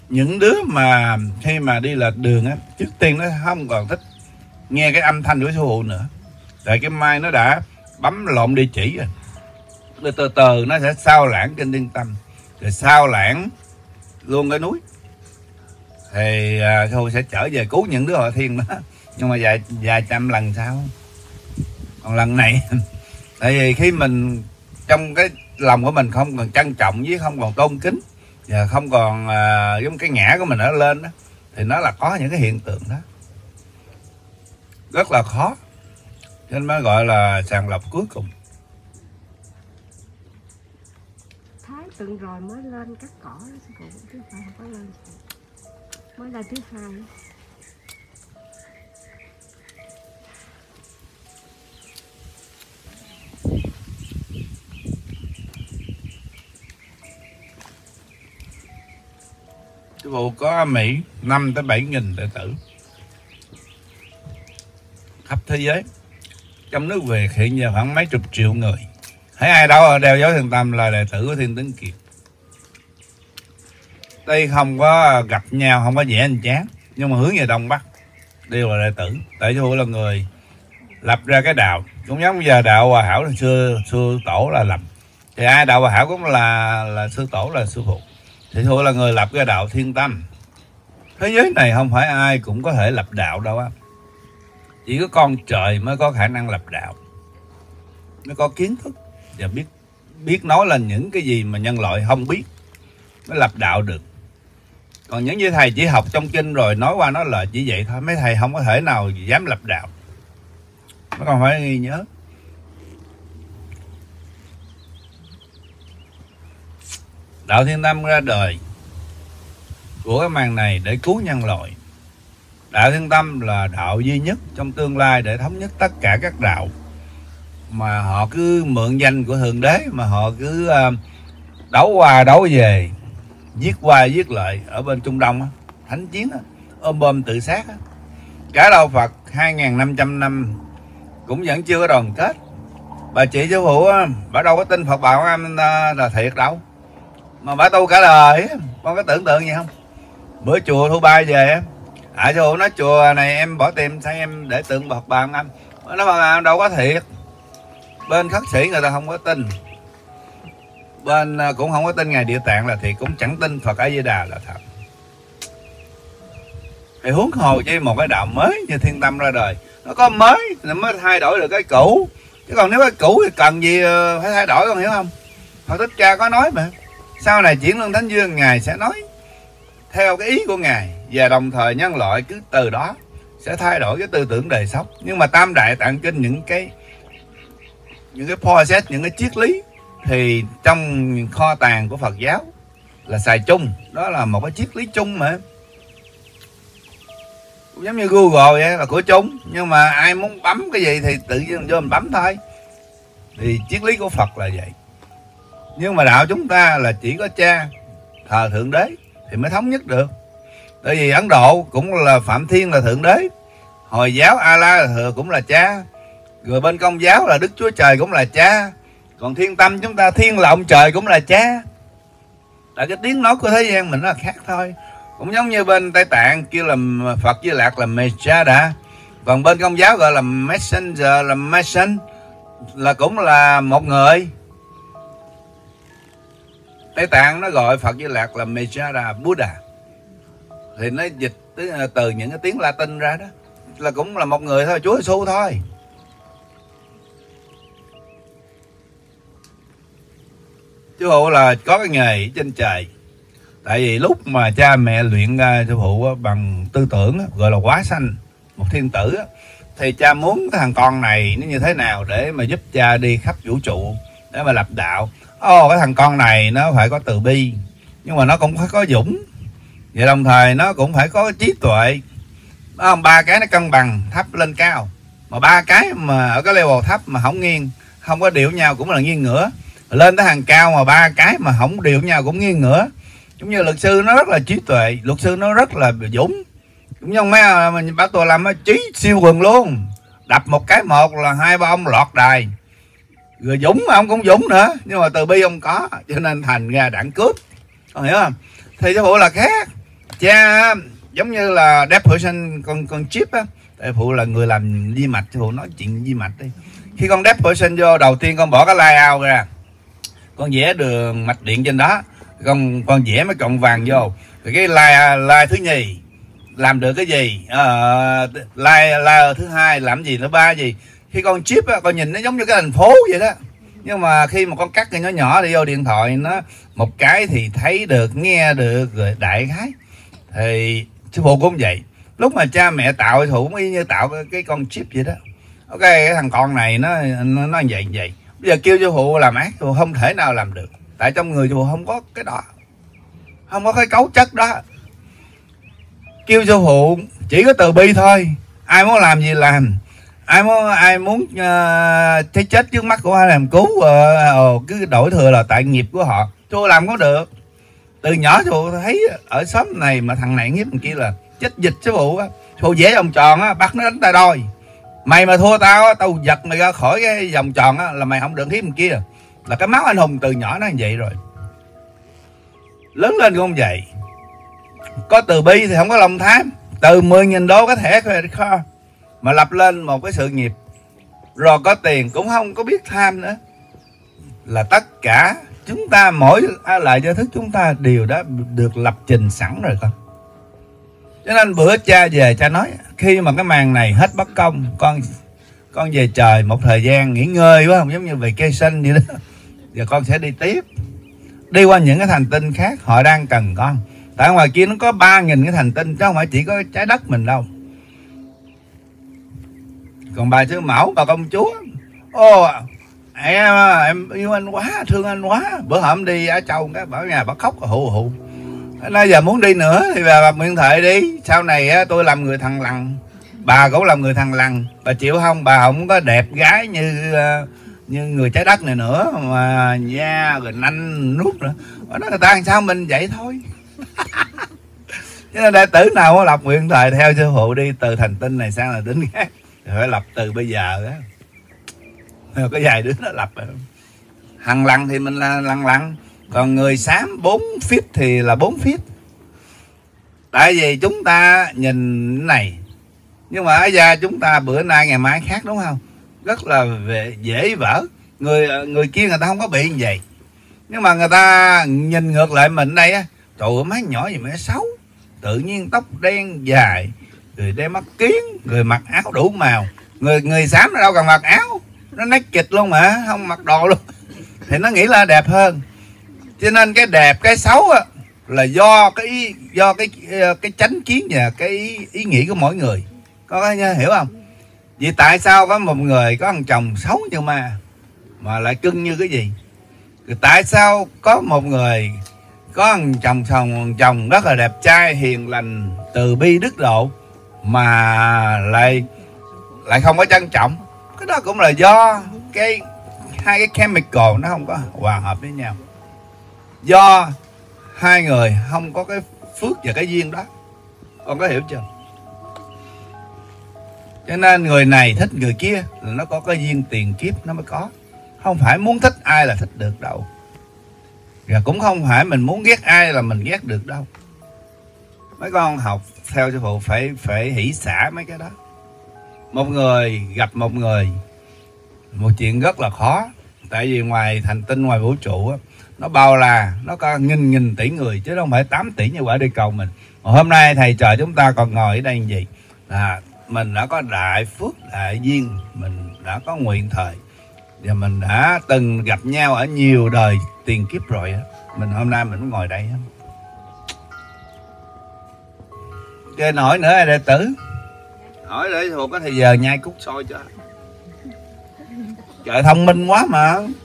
những đứa mà khi mà đi lệch đường á, trước tiên nó không còn thích nghe cái âm thanh của sư phụ nữa, tại cái mai nó đã bấm lộn địa chỉ rồi, từ từ nó sẽ sao lãng kinh Thiên Tâm, rồi sao lãng luôn cái núi, thì sư phụ sẽ trở về cứu những đứa họ thiên đó, nhưng mà vài trăm lần sau. Còn lần này tại vì khi mình trong cái lòng của mình không còn trân trọng với không còn tôn kính và không còn giống cái ngã của mình ở lên đó, thì nó là có những cái hiện tượng đó rất là khó, cho nên mới gọi là sàng lọc cuối cùng. Thái từng rồi mới lên cắt cỏ đó sư phụ, chứ phải không có lên, mới lên thứ hai. Sư phụ có Mỹ 5 tới 7 nghìn đệ tử khắp thế giới, trong nước Việt hiện giờ khoảng mấy chục triệu người. Thấy ai đâu đeo dấu Thiên Tâm là đệ tử của Thiên Tuấn Kiệt. Đây không có gặp nhau, không có vẽ anh chán, nhưng mà hướng về Đông Bắc đều là đệ tử. Tại sư phụ là người lập ra cái đạo, cũng giống giờ đạo Hòa Hảo là xưa tổ là lập, thì ai đạo Hòa Hảo cũng là sư tổ là sư phụ. Thì sư phụ là người lập cái đạo Thiên Tâm. Thế giới này không phải ai cũng có thể lập đạo đâu á, chỉ có con trời mới có khả năng lập đạo, mới có kiến thức và biết nói lên những cái gì mà nhân loại không biết, mới lập đạo được. Còn những như thầy chỉ học trong kinh rồi nói qua nói lại chỉ vậy thôi, mấy thầy không có thể nào dám lập đạo. Nó còn phải ghi nhớ. Đạo Thiên Tâm ra đời của cái màn này để cứu nhân loại. Đạo Thiên Tâm là đạo duy nhất trong tương lai để thống nhất tất cả các đạo mà họ cứ mượn danh của Thượng Đế, mà họ cứ đấu qua đấu về, giết qua giết lại ở bên Trung Đông á, thánh chiến á, ôm bom tự sát á. Cả đạo Phật 2.500 năm cũng vẫn chưa có đoàn kết. Bà chị sư phụ á, bà đâu có tin Phật Bảo là thiệt đâu, mà bà tu cả đời, con có tưởng tượng gì không? Bữa chùa Thu Ba về á, sư phụ nói chùa này em bỏ tiền sao em để tượng Phật Bà anh, nó bảo đâu có thiệt. Bên khất sĩ người ta không có tin, bên cũng không có tin Ngài Địa Tạng là thiệt, cũng chẳng tin Phật A Di Đà là thật. Thì huống hồ chi một cái đạo mới như Thiên Tâm ra đời, nó có mới nó mới thay đổi được cái cũ, chứ còn nếu cái cũ thì cần gì phải thay đổi, con hiểu không? Phật Thích Ca có nói mà, sau này Chuyển Luân Thánh Dương Ngài sẽ nói theo cái ý của Ngài, và đồng thời nhân loại cứ từ đó sẽ thay đổi cái tư tưởng đời sống. Nhưng mà Tam Đại Tạng Kinh những cái process, những cái triết lý thì trong kho tàng của Phật giáo là xài chung, đó là một cái triết lý chung mà, cũng giống như Google vậy, là của chung, nhưng mà ai muốn bấm cái gì thì tự nhiên vô mình bấm thôi. Thì triết lý của Phật là vậy. Nhưng mà đạo chúng ta là chỉ có cha thờ Thượng Đế thì mới thống nhất được. Tại vì Ấn Độ cũng là Phạm Thiên là Thượng Đế, Hồi giáo Allah cũng là cha, rồi bên Công giáo là Đức Chúa Trời cũng là cha, còn Thiên Tâm chúng ta Thiên là ông trời cũng là cha. Tại cái tiếng nói của thế gian mình nó là khác thôi. Cũng giống như bên Tây Tạng kêu là Phật Di Lạc là Messiah, còn bên Công giáo gọi là Messenger, là Mason, là cũng là một người. Tây Tạng nó gọi Phật Di Lạc là Messiah, Buddha, thì nó dịch từ những cái tiếng Latin ra đó, là cũng là một người thôi, Chúa Giêsu thôi. Sư phụ là có cái nghề trên trời. Tại vì lúc mà cha mẹ luyện ra sư phụ bằng tư tưởng gọi là quá sanh, một thiên tử, thì cha muốn cái thằng con này nó như thế nào để mà giúp cha đi khắp vũ trụ để mà lập đạo. Cái thằng con này nó phải có từ bi, nhưng mà nó cũng phải có dũng, vậy đồng thời nó cũng phải có trí tuệ. Không, ba cái nó cân bằng thấp lên cao, mà ba cái mà ở cái level thấp mà không nghiêng, không có điệu nhau cũng là nghiêng ngửa. Lên tới hàng cao mà ba cái mà không điệu nhau cũng nghiêng ngửa. Giống như luật sư nó rất là trí tuệ, luật sư nó rất là dũng, cũng như mấy mình bảo tôi làm trí siêu quần luôn, đập một cái một là 2-3 ông lọt đài. Rồi dũng mà ông cũng dũng nữa, nhưng mà từ bi ông có, cho nên thành ra đảng cướp, con hiểu không? Thì sư phụ là khác. cha giống như là deaf person, con chip á. Tại phụ là người làm vi mạch, phụ nói chuyện vi mạch đi. Khi con deaf person vô, đầu tiên con bỏ cái line out ra, con vẽ đường mạch điện trên đó, con vẽ mấy cọng vàng vô. Rồi cái line thứ nhì làm được cái gì, line thứ hai làm gì, thứ ba gì. Khi con chip á, con nhìn nó giống như cái thành phố vậy đó. Nhưng mà khi mà con cắt cái nhỏ nhỏ đi vô điện thoại, nó một cái thì thấy được, nghe được, rồi đại khái. Thì sư phụ cũng vậy. Lúc mà cha mẹ tạo thủ cũng y như tạo cái con chip vậy đó. Ok, cái thằng con này nó vậy. Bây giờ kêu sư phụ làm ác, sư phụ không thể nào làm được. Tại trong người sư phụ không có cái đó, không có cái cấu chất đó. Kêu sư phụ chỉ có từ bi thôi. Ai muốn làm gì làm, ai muốn thấy chết trước mắt của ai làm cứu, cứ đổi thừa là tại nghiệp của họ. Chú làm có được. Từ nhỏ chú thấy ở xóm này mà thằng này hiếp thằng kia là chết dịch sư phụ á. Chú vẽ vòng tròn á, bắt nó đánh tay đôi. Mày mà thua tao á, tao giật mày ra khỏi cái vòng tròn á, là mày không được hiếp thằng kia. Là cái máu anh hùng từ nhỏ nó như vậy rồi. Lớn lên cũng vậy. Có từ bi thì không có lòng tham. Từ 10.000 đô có thẻ kho mà lập lên một cái sự nghiệp, rồi có tiền cũng không có biết tham nữa. Là tất cả chúng ta, mỗi lại do thức chúng ta đều đã được lập trình sẵn rồi con. Cho nên bữa cha về cha nói, khi mà cái màn này hết bất công, con về trời một thời gian nghỉ ngơi, quá không giống như vacation vậy đó. Giờ con sẽ đi tiếp, đi qua những cái hành tinh khác, họ đang cần con. Tại ngoài kia nó có 3.000 cái hành tinh, chứ không phải chỉ có trái đất mình đâu. Còn bà sư mẫu, bà công chúa, em yêu anh quá, thương anh quá. Bữa hổm đi ở Châu cái bảo nhà bà khóc hụ. Nói giờ muốn đi nữa thì bà nguyện thệ đi. Sau này tôi làm người thằng lằn, bà cũng làm người thằng lằn. Bà chịu không? Bà không có đẹp gái như người trái đất này nữa, mà da rồi nanh nuốt nữa. Bà nói người ta làm sao mình vậy thôi. Cho nên đệ tử nào có lập nguyện thệ theo sư phụ đi, từ thành tinh này sang là tính khác, phải lập từ bây giờ á. Có vài đứa nó lập thằng lằn thì mình là lằn, còn người xám 4 feet thì là 4 feet. Tại vì chúng ta nhìn cái này, nhưng mà ở da chúng ta bữa nay ngày mai khác, đúng không? Rất là dễ vỡ. Người kia người ta không có bị như vậy, nhưng mà người ta nhìn ngược lại mình đây á, trời ơi má nhỏ gì mà xấu, tự nhiên tóc đen dài, người đeo mắt kiến, người mặc áo đủ màu. Người xám nó đâu cần mặc áo, nó naked luôn mà, không mặc đồ luôn, thì nó nghĩ là đẹp hơn. Cho nên cái đẹp cái xấu á, là do cái chánh kiến và cái ý nghĩ của mỗi người. Có hiểu không? Vì tại sao có một người có thằng chồng xấu như mà lại cưng như cái gì? Tại sao có một người có thằng chồng rất là đẹp trai, hiền lành, từ bi đức độ, mà lại không có trân trọng? Cái đó cũng là do hai cái chemical nó không có hòa hợp với nhau, do hai người không có cái phước và cái duyên đó. Con có hiểu chưa? Cho nên người này thích người kia là nó có cái duyên tiền kiếp nó mới có. Không phải muốn thích ai là thích được đâu, và cũng không phải mình muốn ghét ai là mình ghét được đâu. Mấy con học theo sư phụ phải hỷ xả mấy cái đó. Một người gặp một người, một chuyện rất là khó. Tại vì ngoài hành tinh, ngoài vũ trụ á, nó bao la, nó có nghìn tỷ người, chứ không phải 8 tỷ như quả địa cầu mình. Mà hôm nay thầy trời chúng ta còn ngồi ở đây như vậy là mình đã có đại phước, đại duyên, mình đã có nguyện thời, và mình đã từng gặp nhau ở nhiều đời tiền kiếp rồi á. Mình hôm nay mình ngồi đây á. Chơi nổi nữa ai đệ tử? Hỏi để thuộc có thời giờ nhai cút sôi cho. Trời thông minh quá mà.